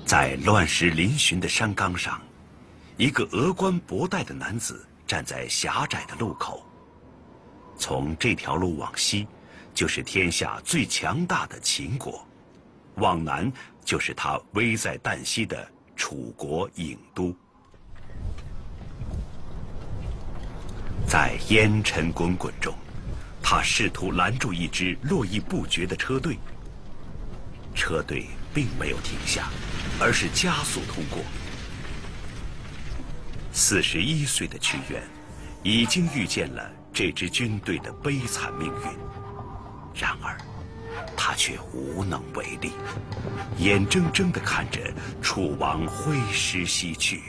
在乱石嶙峋的山岗上，一个峨冠博带的男子站在狭窄的路口。从这条路往西，就是天下最强大的秦国；往南，就是他危在旦夕的楚国郢都。在烟尘滚滚中，他试图拦住一支络绎不绝的车队。车队并没有停下，而是加速通过。41岁的屈原，已经预见了这支军队的悲惨命运，然而，他却无能为力，眼睁睁地看着楚王挥师西去。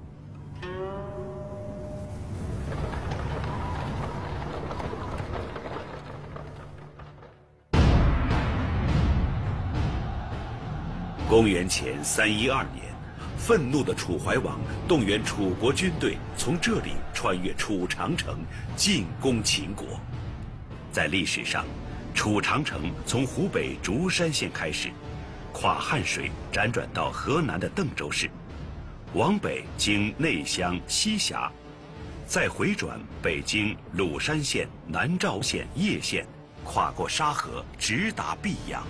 公元前312年，愤怒的楚怀王动员楚国军队从这里穿越楚长城，进攻秦国。在历史上，楚长城从湖北竹山县开始，跨汉水辗转到河南的邓州市，往北经内乡、西峡，再回转北经鲁山县、南赵县、叶县，跨过沙河，直达泌阳。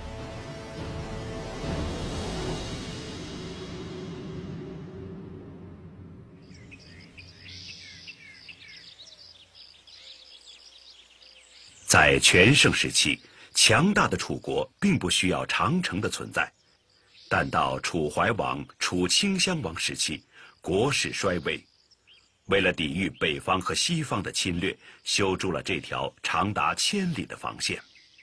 在全盛时期，强大的楚国并不需要长城的存在，但到楚怀王、楚顷襄王时期，国势衰微。为了抵御北方和西方的侵略，修筑了这条长达1000里的防线。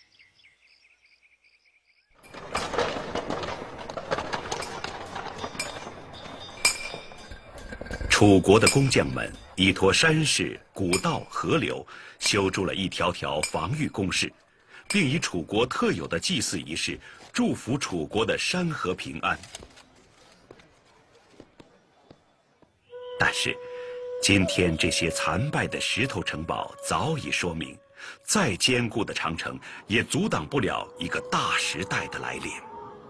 楚国的工匠们依托山势、古道、河流，修筑了一条条防御工事，并以楚国特有的祭祀仪式祝福楚国的山河平安。但是，今天这些残败的石头城堡早已说明，再坚固的长城也阻挡不了一个大时代的来临。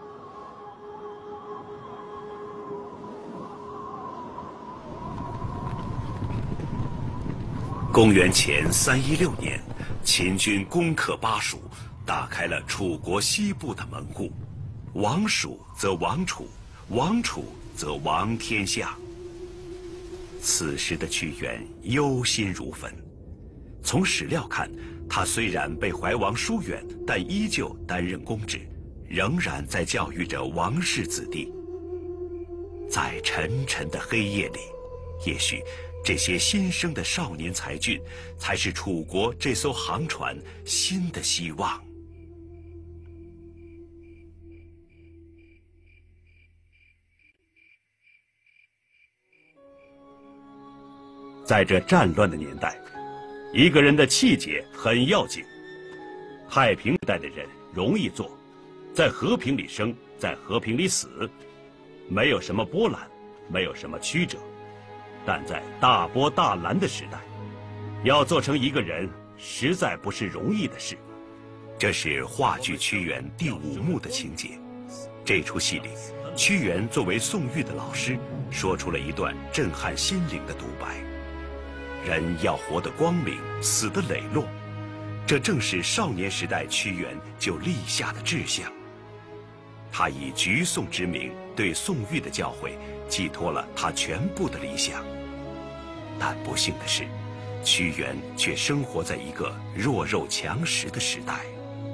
公元前316年，秦军攻克巴蜀，打开了楚国西部的门户。亡蜀则亡楚，亡楚则亡天下。此时的屈原忧心如焚。从史料看，他虽然被怀王疏远，但依旧担任公职，仍然在教育着王室子弟。在沉沉的黑夜里，也许这些新生的少年才俊，才是楚国这艘航船新的希望。在这战乱的年代，一个人的气节很要紧。太平时代的人容易做，在和平里生，在和平里死，没有什么波澜，没有什么曲折。但在大波大澜的时代，要做成一个人，实在不是容易的事。这是话剧《屈原》第5幕的情节。这出戏里，屈原作为宋玉的老师，说出了一段震撼心灵的独白：人要活得光明，死得磊落。这正是少年时代屈原就立下的志向。他以举宋之名对宋玉的教诲寄托了他全部的理想。但不幸的是，屈原却生活在一个弱肉强食的时代。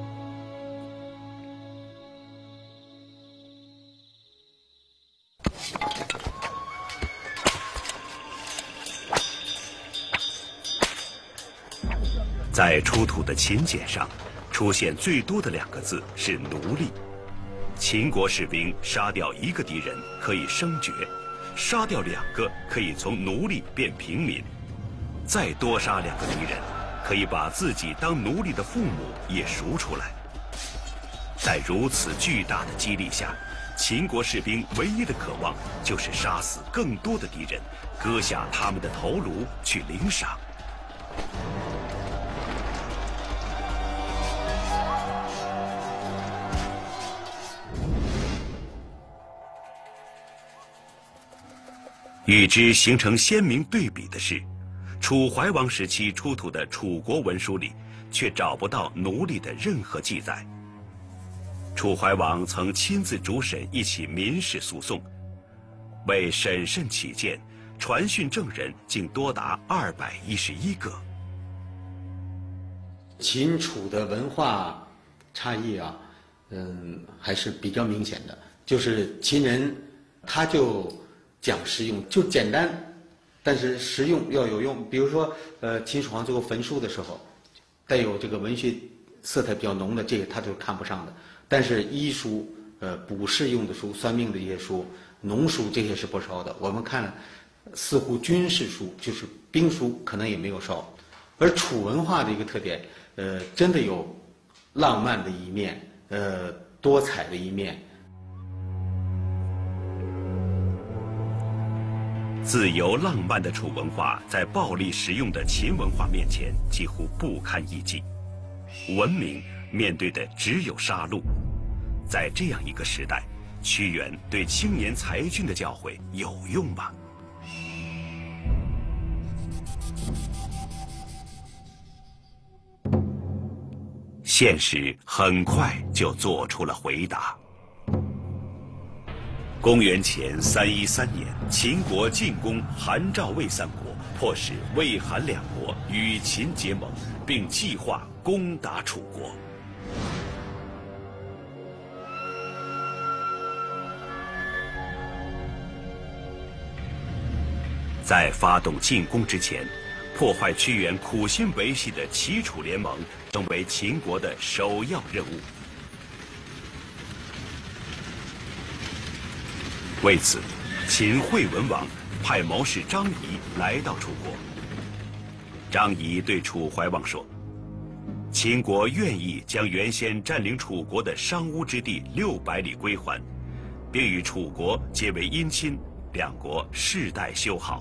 在出土的秦简上，出现最多的2个字是奴隶。秦国士兵杀掉1个敌人可以升爵，杀掉2个可以从奴隶变平民，再多杀2个敌人，可以把自己当奴隶的父母也赎出来。在如此巨大的激励下，秦国士兵唯一的渴望就是杀死更多的敌人，割下他们的头颅去领赏。 与之形成鲜明对比的是，楚怀王时期出土的楚国文书里，却找不到奴隶的任何记载。楚怀王曾亲自主审一起民事诉讼，为审慎起见，传讯证人竟多达211个。 秦楚的文化差异啊，还是比较明显的。就是秦人他就讲实用，就简单，但是实用要有用。比如说，秦始皇最后焚书的时候，带有这个文学色彩比较浓的，这个他就看不上的。但是医书、卜筮用的书、算命的一些书、农书这些是不烧的。我们看，似乎军事书就是兵书可能也没有烧。而楚文化的一个特点，真的有浪漫的一面，多彩的一面。 自由浪漫的楚文化，在暴力实用的秦文化面前几乎不堪一击。文明面对的只有杀戮。在这样一个时代，屈原对青年才俊的教诲有用吗？现实很快就做出了回答。公元前313年，秦国进攻韩赵魏三国，迫使魏韩两国与秦结盟，并计划攻打楚国。在发动进攻之前，破坏屈原苦心维系的齐楚联盟成为秦国的首要任务。为此，秦惠文王派谋士张仪来到楚国。张仪对楚怀王说：“秦国愿意将原先占领楚国的商巫之地600里归还，并与楚国结为姻亲，两国世代修好。”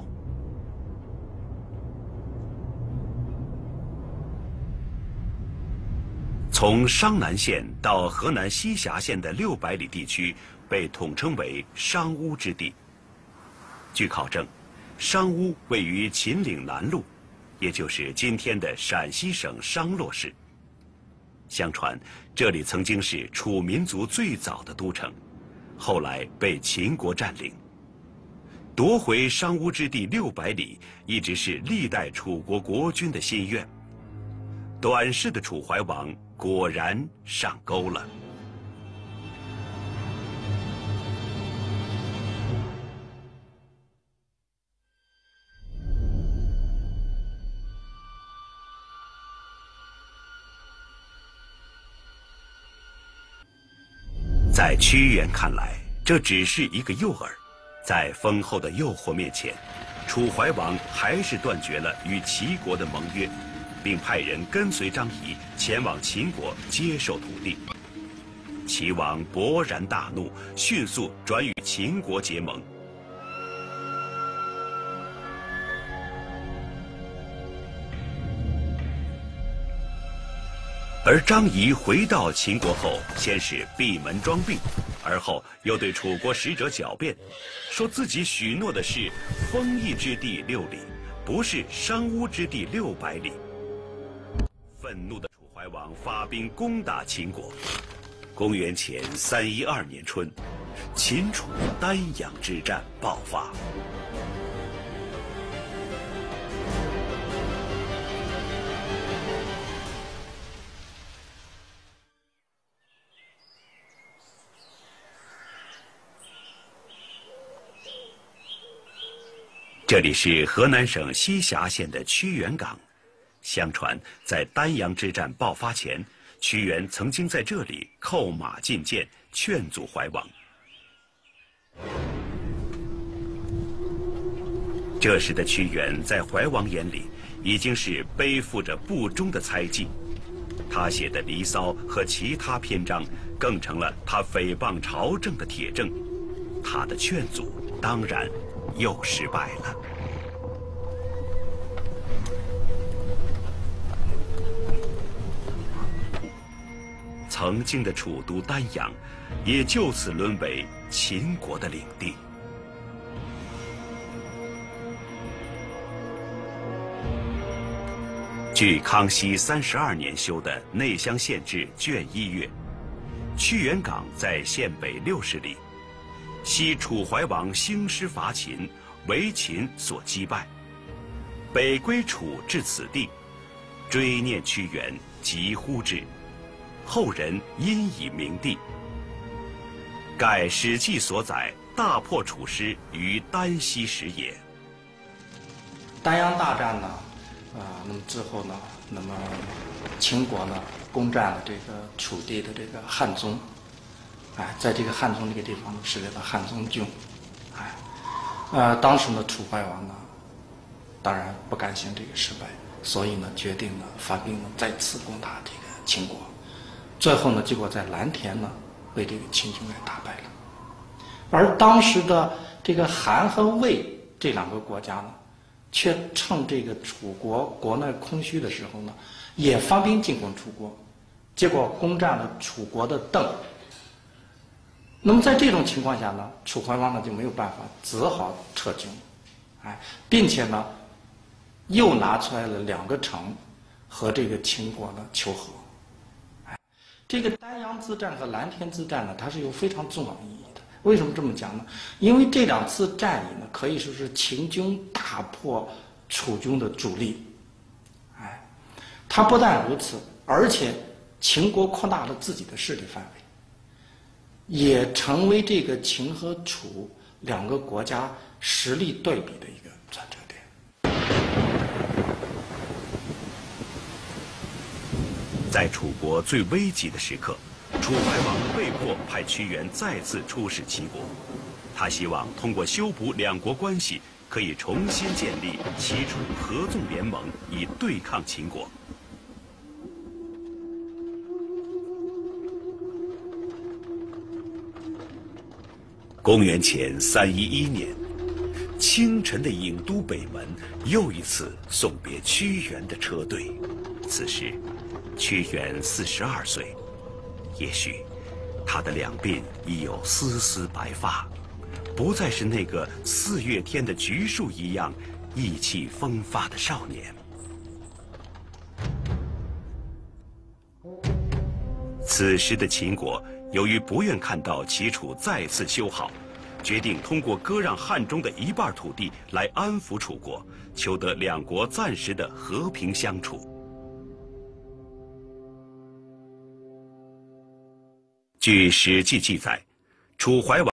从商南县到河南西峡县的600里地区被统称为商巫之地。据考证，商巫位于秦岭南麓，也就是今天的陕西省商洛市。相传，这里曾经是楚民族最早的都城，后来被秦国占领。夺回商巫之地600里，一直是历代楚国国君的心愿。短视的楚怀王果然上钩了。在屈原看来，这只是一个诱饵，在丰厚的诱惑面前，楚怀王还是断绝了与齐国的盟约，并派人跟随张仪前往秦国接受土地。齐王勃然大怒，迅速转与秦国结盟。而张仪回到秦国后，先是闭门装病，而后又对楚国使者狡辩，说自己许诺的是丰邑之地6里，不是商巫之地600里。愤怒的楚怀王发兵攻打秦国。公元前312年春，秦楚丹阳之战爆发。这里是河南省西峡县的屈原港。相传，在丹阳之战爆发前，屈原曾经在这里扣马进谏，劝阻怀王。这时的屈原在怀王眼里已经是背负着不忠的猜忌，他写的《离骚》和其他篇章更成了他诽谤朝政的铁证。他的劝阻当然又失败了。曾经的楚都丹阳，也就此沦为秦国的领地。 据康熙32年修的《内乡县志》卷1阅，屈原港在县北60里，昔楚怀王兴师伐秦，为秦所击败，北归楚至此地，追念屈原，疾呼之，后人因以明帝。盖《史记》所载大破楚师于丹溪时也。 丹阳大战呢，那么之后呢，那么秦国呢攻占了这个楚地的这个汉中，在这个汉中这个地方呢设立了汉中郡，当时呢楚怀王呢，当然不甘心这个失败，所以呢决定呢发兵呢再次攻打这个秦国，最后呢结果在蓝田呢被这个秦军给打败了，而当时的这个韩和魏这两个国家呢，却趁这个楚国国内空虚的时候呢，也发兵进攻楚国，结果攻占了楚国的邓。那么在这种情况下呢，楚怀王呢就没有办法，只好撤军，并且呢，又拿出来了2个城和这个秦国呢求和。这个丹阳之战和蓝田之战呢，它是有非常重要意义的。为什么这么讲呢？因为这2次战役呢，可以说是秦军大破楚军的主力。它不但如此，而且秦国扩大了自己的势力范围，也成为这个秦和楚2个国家实力对比的一个转折点。 在楚国最危急的时刻，楚怀王被迫派屈原再次出使齐国，他希望通过修补2国关系，可以重新建立齐楚合纵联盟，以对抗秦国。公元前311年，清晨的郢都北门又一次送别屈原的车队。此时，屈原42岁，也许他的两鬓已有丝丝白发，不再是那个4月天的橘树一样意气风发的少年。此时的秦国由于不愿看到齐楚再次修好，决定通过割让汉中的1半土地来安抚楚国，求得2国暂时的和平相处。据《史记》记载，楚怀王